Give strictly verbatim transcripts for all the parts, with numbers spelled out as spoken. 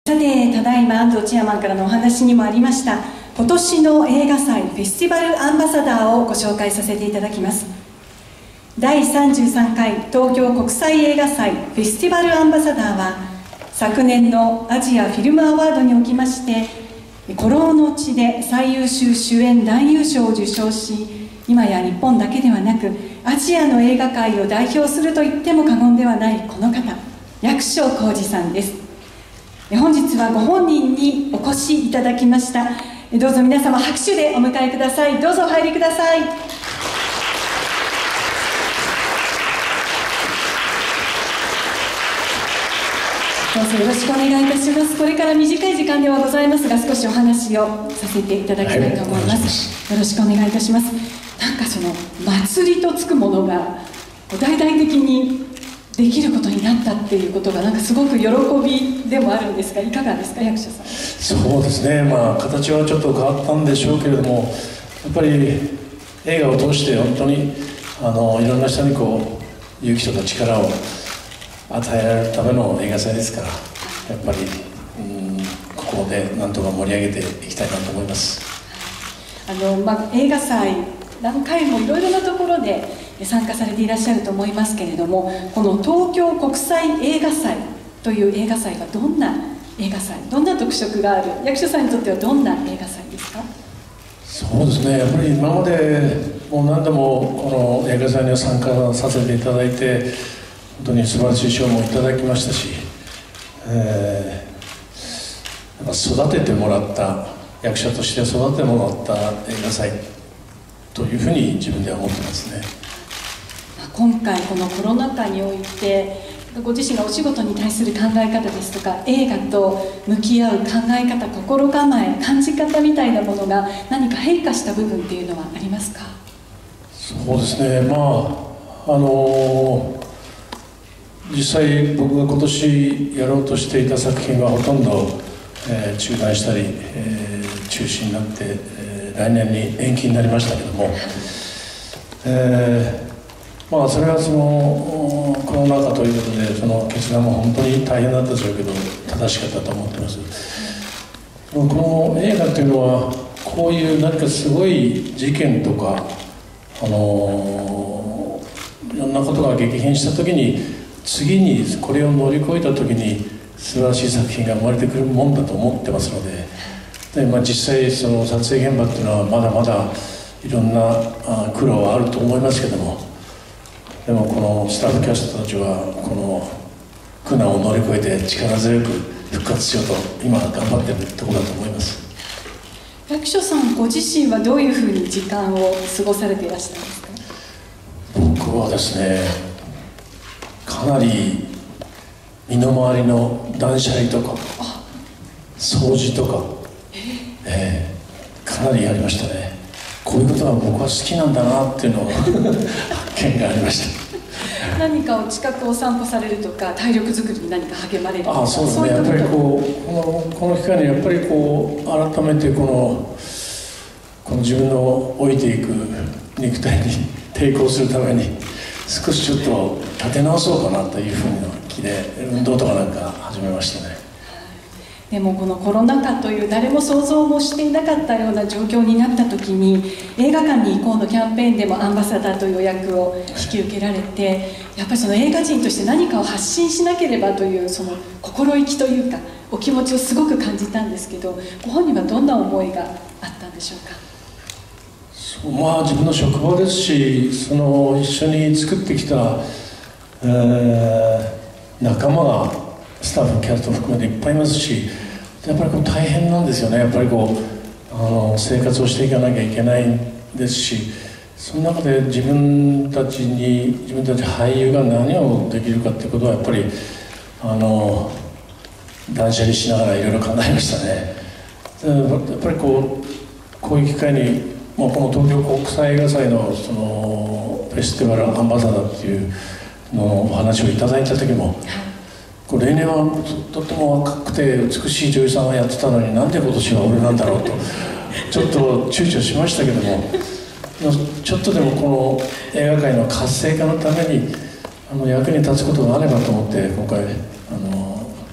さて、ただいま安藤チェアマンからのお話にもありました今年の映画祭フェスティバルアンバサダーをご紹介させていただきます。だいさんじゅうさんかい東京国際映画祭フェスティバルアンバサダーは、昨年のアジアフィルムアワードにおきまして孤狼の地で最優秀主演男優賞を受賞し、今や日本だけではなくアジアの映画界を代表すると言っても過言ではないこの方、役所広司さんです。本日はご本人にお越しいただきました。どうぞ皆様拍手でお迎えください。どうぞお入りください。どうぞよろしくお願いいたします。これから短い時間ではございますが、少しお話をさせていただきたいと思います。よろしくお願いいたします。なんかその祭りとつくものが大々的にできることになったっていうことが、なんかすごく喜びでもあるんですが、いかがですか、役所さん。 そうですね、まあ形はちょっと変わったんでしょうけれども、やっぱり映画を通して本当にあのいろんな人にこう勇気とか力を与えられるための映画祭ですから、やっぱり、うん、ここでなんとか盛り上げていきたいなと思います。 あの、まあ、映画祭何回もいろいろなところで参加されていらっしゃると思いますけれども、この東京国際映画祭という映画祭はどんな映画祭、どんな特色がある、役所さんにとってはどんな映画祭ですか？ そうですね、やっぱり今までもう何度もこの映画祭に参加させていただいて、本当に素晴らしい賞もいただきましたし、えー、やっぱ育ててもらった、役者として育ててもらった映画祭というふうに自分では思ってますね。 今回このコロナ禍において、ご自身がお仕事に対する考え方ですとか、映画と向き合う考え方、心構え、感じ方みたいなものが何か変化した部分っていうのはありますか？ そうですね、まああのー、実際僕が今年やろうとしていた作品はほとんど、えー、中断したり、えー、中止になって、えー、来年に延期になりましたけども、えーまあそれはそのコロナ禍ということで、その決断も本当に大変だったでしょうけど正しかったと思ってます。この映画というのはこういう何かすごい事件とか、あのいろんなことが激変した時に、次にこれを乗り越えた時に素晴らしい作品が生まれてくるもんだと思ってますので、で、まあ、実際その撮影現場っていうのはまだまだいろんな苦労はあると思いますけども、でもこのスタッフキャストたちはこの苦難を乗り越えて力強く復活しようと今頑張っているところだと思います。 役所さんご自身はどういうふうに時間を過ごされていらっしゃるんですか？ 僕はですね、かなり身の回りの断捨離とか掃除とか、えー、かなりやりましたね。こういうことが僕は好きなんだなっていうのを発見がありました。 何かを近くお散歩されるとか、体力づくりに何か励まれるとか。 ああ、そうですね、やっぱりこうこのこの機会にやっぱりこう改めてこのこの自分の老いていく肉体に抵抗するために少しちょっと立て直そうかなというふうな気で運動とかなんか始めましたね。 でもこのコロナ禍という誰も想像もしていなかったような状況になった時に、映画館に行こうのキャンペーンでもアンバサダーという役を引き受けられて、やっぱりその映画人として何かを発信しなければというその心意気というかお気持ちをすごく感じたんですけど、ご本人はどんな思いがあったんでしょうか？ そう、まあ自分の職場ですし、その一緒に作ってきた、えー、仲間がスタッフキャスト含めていっぱいいますし、やっぱりこう大変なんですよね。やっぱりこうあの生活をしていかなきゃいけないですし、その中で自分たちに自分たち俳優が何をできるかっていうことはやっぱりあの断捨離しながらいろいろ考えましたね。やっぱりこうこういう機会に、まあ、この東京国際映画祭のそのフェスティバルアンバサダーっていうのお話をいただいた時も、例年はとっても若くて美しい女優さんがやってたのに、なんで今年は俺なんだろうとちょっと躊躇しましたけども、ちょっとでもこの映画界の活性化のためにあの役に立つことがあればと思って今回あのこ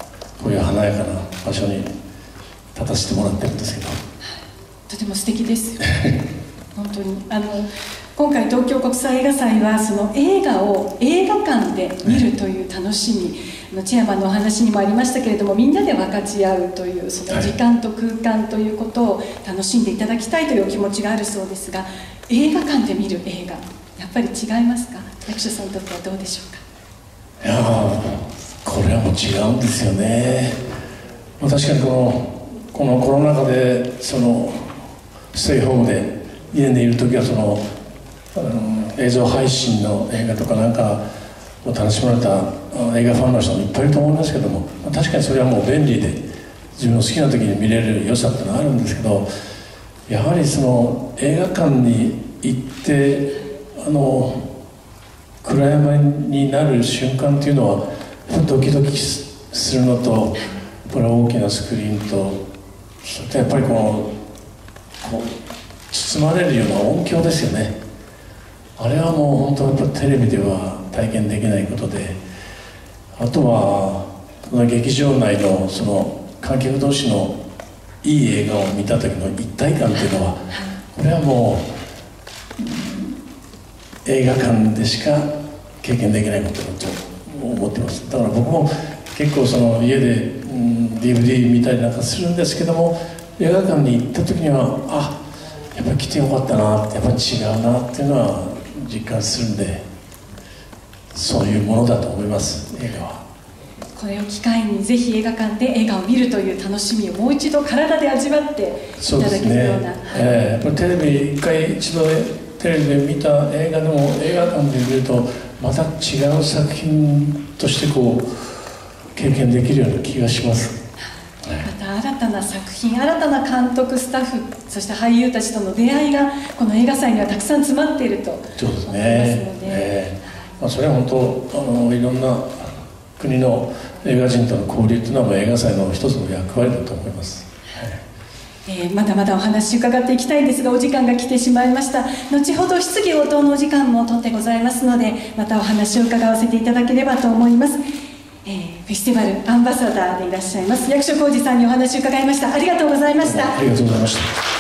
こういう華やかな場所に立たせてもらってるんですけど、 とても素敵です本当にあの今回東京国際映画祭はその映画を映画館で見るという楽しみ、あのチェアマンのお話にもありましたけれども、みんなで分かち合うというその時間と空間ということを楽しんでいただきたいというお気持ちがあるそうですが、映画館で見る映画やっぱり違いますか？役所さんにとってはどうでしょうか？ いやこれはもう違うんですよね。確かにこのこのコロナ禍でそのステイホームで家にいる時はそのあの映像配信の映画とかなんかを楽しまれた映画ファンの人もいっぱいいると思いますけども、確かにそれはもう便利で自分の好きな時に見れる良さっていうのはあるんですけど、やはりその映画館に行ってあの暗闇になる瞬間っていうのはドキドキするのと、これ大きなスクリーンと、それとやっぱりこのこう包まれるような音響ですよね。あれはもう本当やっぱテレビでは体験できないことで、あとはその劇場内のその観客同士のいい映画を見た時の一体感っていうのは、これはもう映画館でしか経験できないことだと思ってます。だから僕も結構その家で、うん、ディーブイディー 見たりなんかするんですけども、映画館に行った時にはあやっぱり来てよかったな、やっぱり違うなっていうのは実感するんで、そういうものだと思います。映画はこれを機会にぜひ映画館で映画を見るという楽しみをもう一度体で味わっていただけるような、 ねえー、やっぱりテレビ一回一度テレビで見た映画でも映画館で見るとまた違う作品としてこう経験できるような気がします。 また新たな作品、新たな監督、スタッフ、そして俳優たちとの出会いがこの映画祭にはたくさん詰まっていると思いますので、 そうですね、えーまあ、それは本当あのいろんな国の映画人との交流というのは映画祭の一つの役割だと思います。 えー、まだまだお話伺っていきたいんですが、お時間が来てしまいました。後ほど質疑応答のお時間も取ってございますので、またお話を伺わせていただければと思います。えー、フェスティバルアンバサダーでいらっしゃいます役所広司さんにお話を伺いました。ありがとうございました。 ありがとうございました。